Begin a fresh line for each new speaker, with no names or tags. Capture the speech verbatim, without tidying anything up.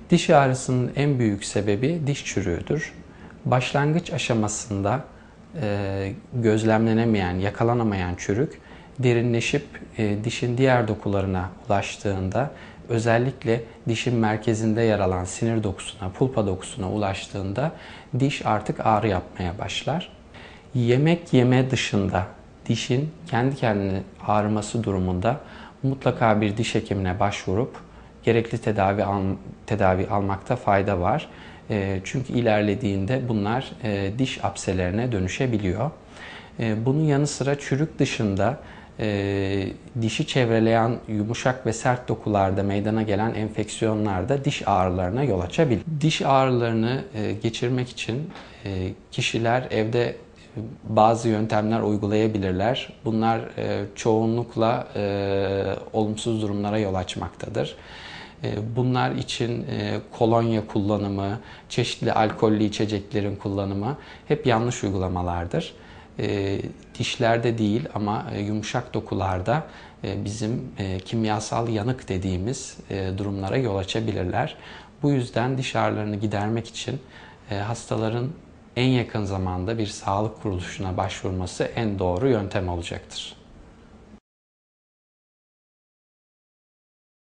Diş ağrısının en büyük sebebi diş çürüğüdür. Başlangıç aşamasında e, gözlemlenemeyen, yakalanamayan çürük derinleşip e, dişin diğer dokularına ulaştığında, özellikle dişin merkezinde yer alan sinir dokusuna, pulpa dokusuna ulaştığında diş artık ağrı yapmaya başlar. Yemek yeme dışında dişin kendi kendine ağrıması durumunda mutlaka bir diş hekimine başvurup gerekli tedavi al, tedavi almakta fayda var. E, çünkü ilerlediğinde bunlar e, diş apselerine dönüşebiliyor. E, bunun yanı sıra çürük dışında e, dişi çevreleyen yumuşak ve sert dokularda meydana gelen enfeksiyonlar da diş ağrılarına yol açabilir. Diş ağrılarını e, geçirmek için e, kişiler evde bazı yöntemler uygulayabilirler. Bunlar e, çoğunlukla e, olumsuz durumlara yol açmaktadır. E, bunlar için e, kolonya kullanımı, çeşitli alkollü içeceklerin kullanımı hep yanlış uygulamalardır. E, dişlerde değil ama e, yumuşak dokularda e, bizim e, kimyasal yanık dediğimiz e, durumlara yol açabilirler. Bu yüzden diş ağrılarını gidermek için e, hastaların en yakın zamanda bir sağlık kuruluşuna başvurması en doğru yöntem olacaktır.